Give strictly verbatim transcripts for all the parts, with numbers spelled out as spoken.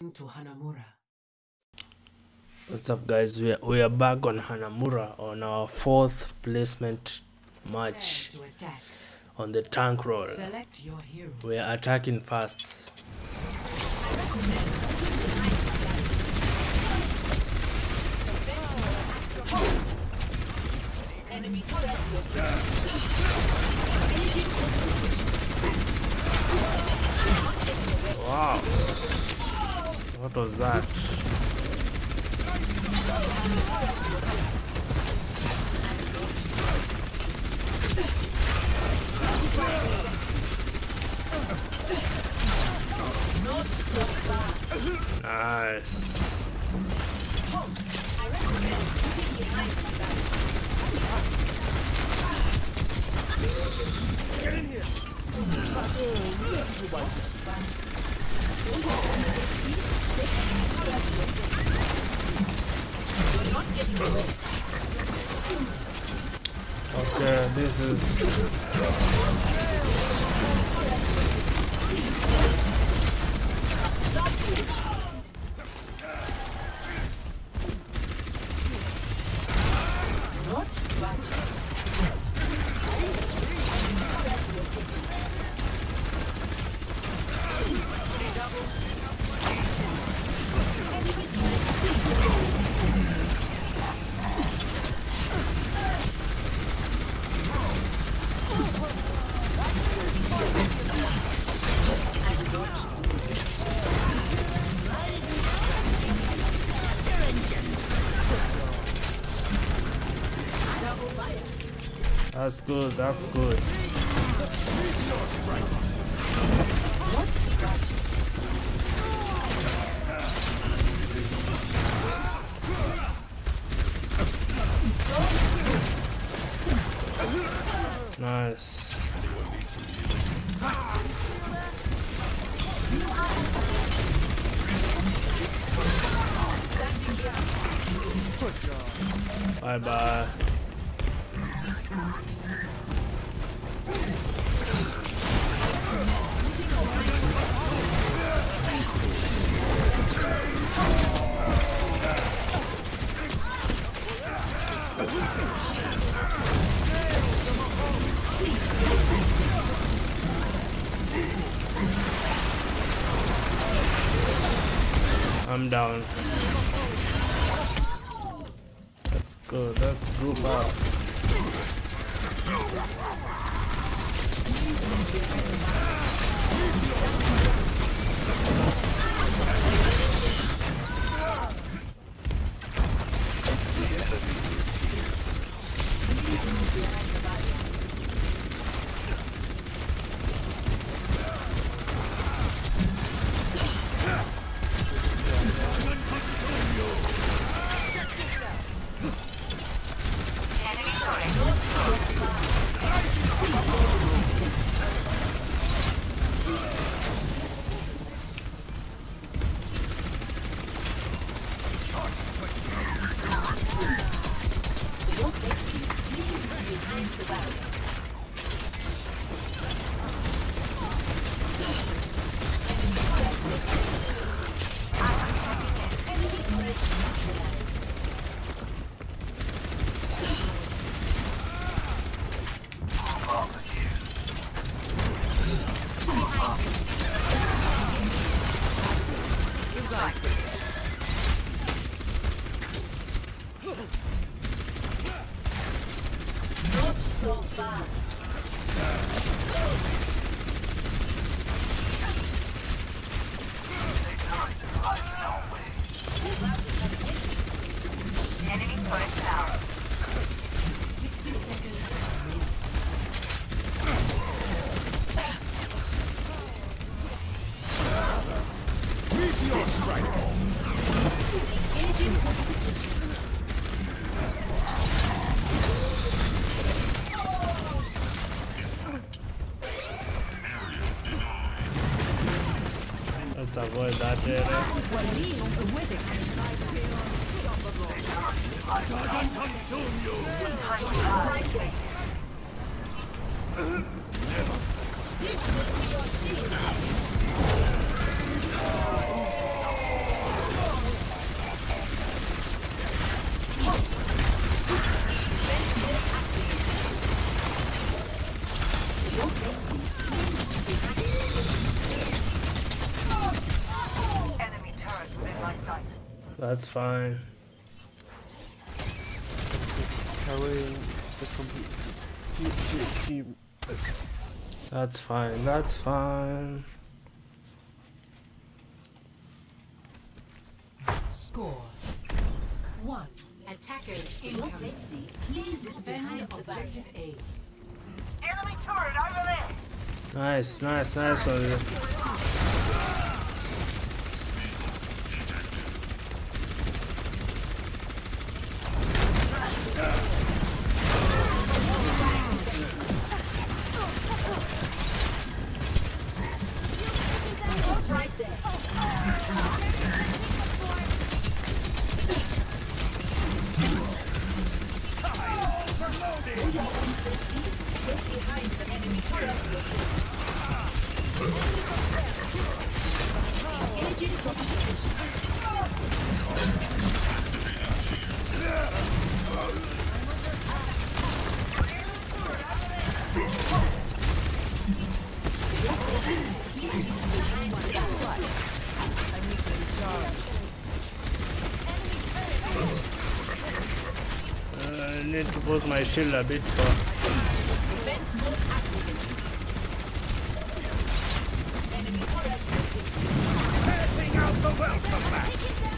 To Hanamura. What's up, guys? We are, we are back on Hanamura on our fourth placement match on the tank roll. Select your hero. We are attacking fast. Wow, what was that? Nice. Get in here. Okay, this is That's good, that's good. Nice. Bye bye. I'm down. Let's go, let's group up. Not so fast. Enemy turret down. sixty seconds. Meteor strike. Let's avoid that area. That's fine. This is carrying the complete team, team, team. That's fine. That's fine. Score one. Attackers For your incoming. safety, please move behind Defend the barrier. objective A. Enemy turret over there! Nice, nice, nice one. Right there. Uh, I need to put my shield a bit far. Passing out the welcome mat.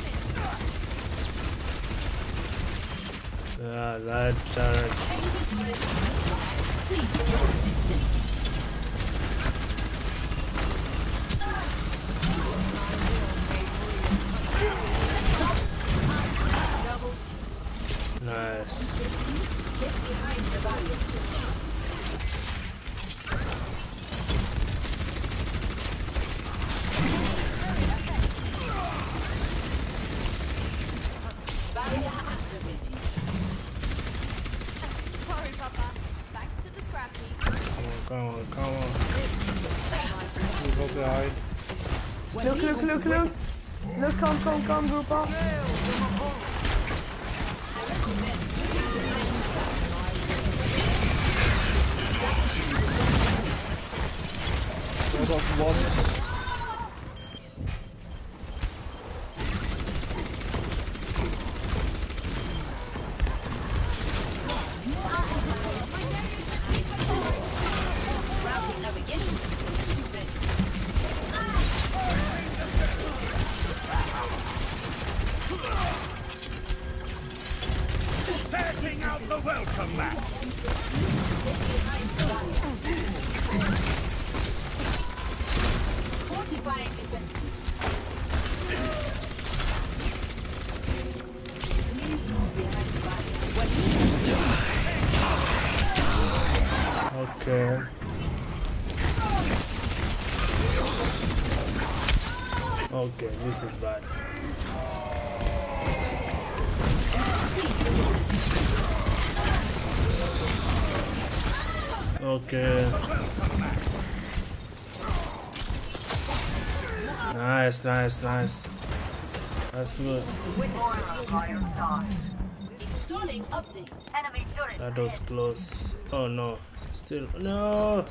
Yeah, that turret. Cease your resistance. Nice. Sorry, Papa. Back to the scrappy. Come on, come on, come on. You go behind. Look, look, look, look. Look, come, come, come, group up. I got one. Routing navigation system ready. Passing out the welcome mat. Fortifying defenses. Please move behind the barrier. Okay. Okay, this is bad. Okay. Nice, nice, nice. That's good. Installing updates. Enemy turret That was close. Oh no. Still no.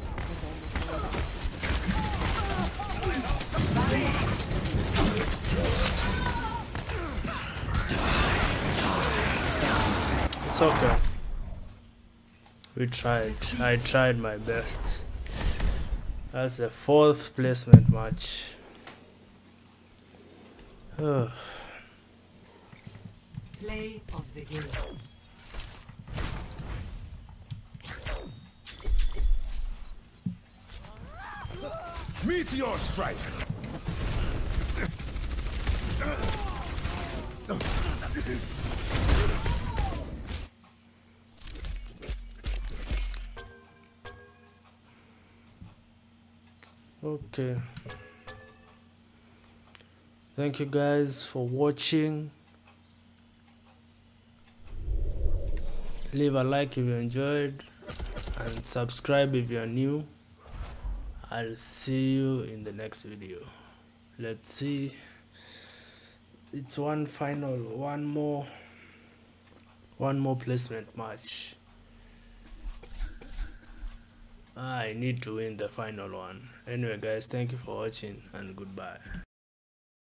It's okay. We tried. I tried my best. That's the fourth placement match. Play of the game. Meteor strike. Okay. Thank you guys for watching. Leave a like if you enjoyed and subscribe if you are new. I'll see you in the next video. Let's see. It's one final, one more, one more placement match. I need to win the final one. Anyway guys, thank you for watching and goodbye.